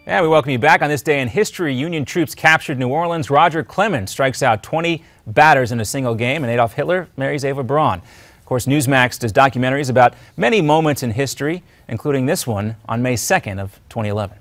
Yeah, we welcome you back. On this day in history, Union troops captured New Orleans. Roger Clemens strikes out 20 batters in a single game, and Adolf Hitler marries Eva Braun. Of course, Newsmax does documentaries about many moments in history, including this one on May 2nd of 2011.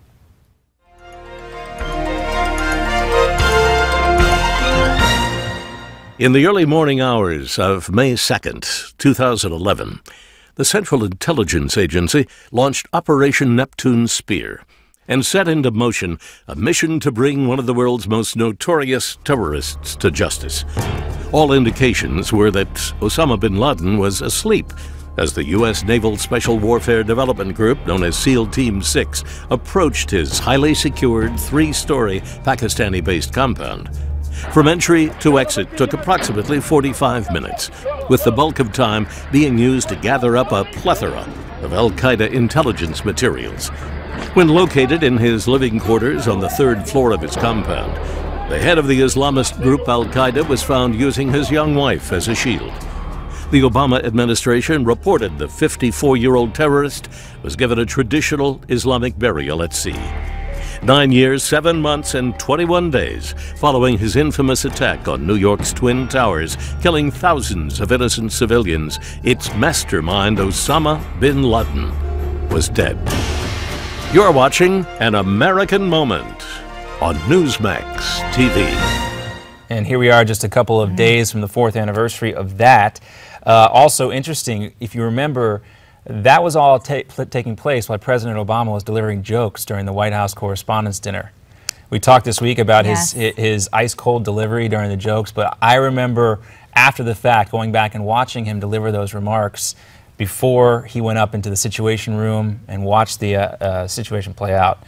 In the early morning hours of May 2nd, 2011, the Central Intelligence Agency launched Operation Neptune Spear and set into motion a mission to bring one of the world's most notorious terrorists to justice. All indications were that Osama bin Laden was asleep as the U.S. Naval Special Warfare Development Group, known as SEAL Team 6, approached his highly secured three-story Pakistani-based compound. From entry to exit took approximately 45 minutes, with the bulk of time being used to gather up a plethora of al-Qaeda intelligence materials. When located in his living quarters on the third floor of his compound, the head of the Islamist group al-Qaeda was found using his young wife as a shield. The Obama administration reported the 54-year-old terrorist was given a traditional Islamic burial at sea. 9 years, 7 months, and 21 days following his infamous attack on New York's Twin Towers, killing thousands of innocent civilians, its mastermind, Osama bin Laden, was dead. You're watching An American Moment on Newsmax TV. And here we are just a couple of days from the 4th anniversary of that. Also interesting, if you remember, that was all taking place while President Obama was delivering jokes during the White House Correspondents' Dinner. We talked this week about his ice-cold delivery during the jokes, but I remember after the fact going back and watching him deliver those remarks before he went up into the Situation Room and watched the situation play out.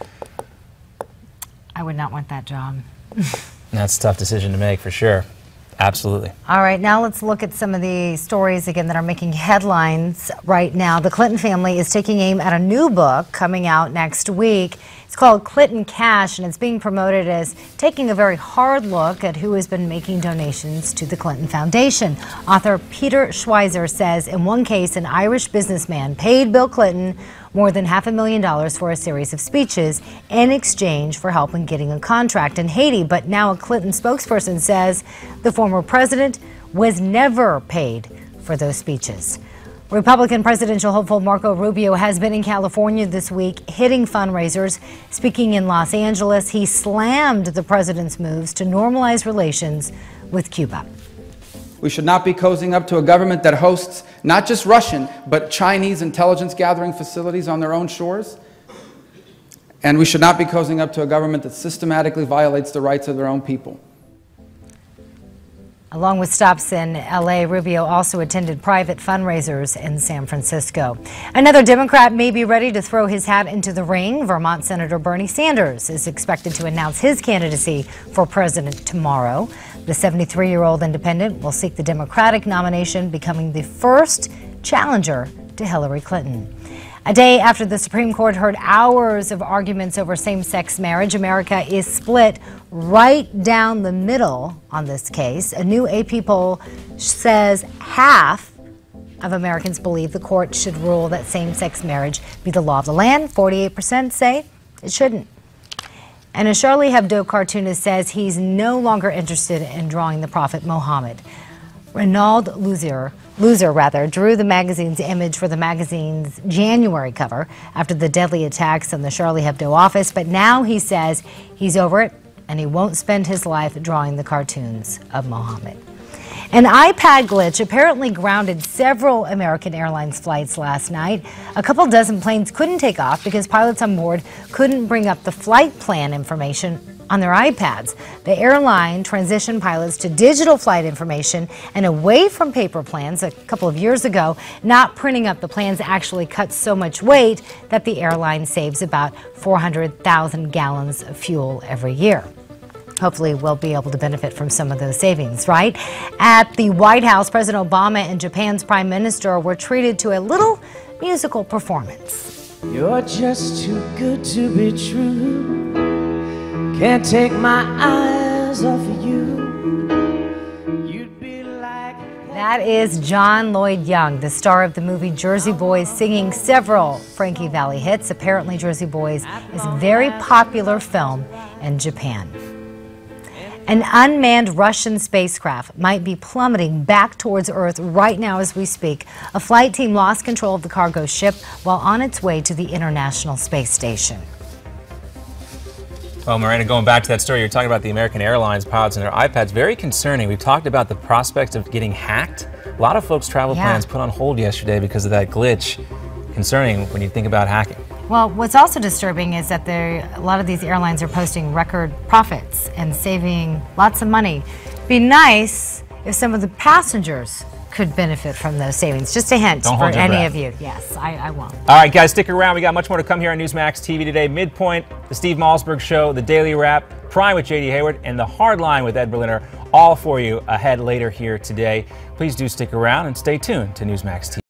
I would not want that job. That's a tough decision to make, for sure. Absolutely. All right, now let's look at some of the stories again that are making headlines right now. The Clinton family is taking aim at a new book coming out next week. It's called Clinton Cash, and it's being promoted as taking a very hard look at who has been making donations to the Clinton Foundation. Author Peter Schweizer says in one case, an Irish businessman paid Bill Clinton more than $500,000 for a series of speeches in exchange for help in getting a contract in Haiti. But now a Clinton spokesperson says the former president was never paid for those speeches. Republican presidential hopeful Marco Rubio has been in California this week hitting fundraisers. Speaking in Los Angeles, he slammed the president's moves to normalize relations with Cuba. We should not be cozying up to a government that hosts not just Russian, but Chinese intelligence gathering facilities on their own shores. And we should not be cozying up to a government that systematically violates the rights of their own people. Along with stops in L.A., Rubio also attended private fundraisers in San Francisco. Another Democrat may be ready to throw his hat into the ring. Vermont Senator Bernie Sanders is expected to announce his candidacy for president tomorrow. The 73-year-old independent will seek the Democratic nomination, becoming the first challenger to Hillary Clinton. A day after the Supreme Court heard hours of arguments over same-sex marriage, America is split right down the middle on this case. A new AP poll says half of Americans believe the court should rule that same-sex marriage be the law of the land. 48% say it shouldn't. And a Charlie Hebdo cartoonist says he's no longer interested in drawing the Prophet Muhammad. Renaud Loser drew the magazine's image for the magazine's January cover after the deadly attacks on the Charlie Hebdo office, but now he says he's over it and he won't spend his life drawing the cartoons of Muhammad. An iPad glitch apparently grounded several American Airlines flights last night. A couple dozen planes couldn't take off because pilots on board couldn't bring up the flight plan information on their iPads. The airline transitioned pilots to digital flight information and away from paper plans a couple of years ago. Not printing up the plans actually cuts so much weight that the airline saves about 400,000 gallons of fuel every year. Hopefully we'll be able to benefit from some of those savings, right? At the White House, President Obama and Japan's Prime Minister were treated to a little musical performance. You're just too good to be true. Can't take my eyes off of you. You'd be like That That is John Lloyd Young, the star of the movie Jersey Boys, singing several Frankie Valli hits. Apparently, Jersey Boys is a very popular film in Japan. An unmanned Russian spacecraft might be plummeting back towards Earth right now as we speak. A flight team lost control of the cargo ship while on its way to the International Space Station. Well, Miranda, going back to that story, you're talking about the American Airlines pilots and their iPads. Very concerning. We've talked about the prospect of getting hacked. A lot of folks' travel plans put on hold yesterday because of that glitch. Concerning when you think about hacking. Well, what's also disturbing is that a lot of these airlines are posting record profits and saving lots of money. It'd be nice if some of the passengers could benefit from those savings. Just a hint for any of you. Yes, I won't. All right, guys, stick around. We got much more to come here on Newsmax TV today. Midpoint, the Steve Malzberg Show, the Daily Wrap, Prime with J.D. Hayward, and the Hard Line with Ed Berliner, all for you ahead later here today. Please do stick around and stay tuned to Newsmax TV.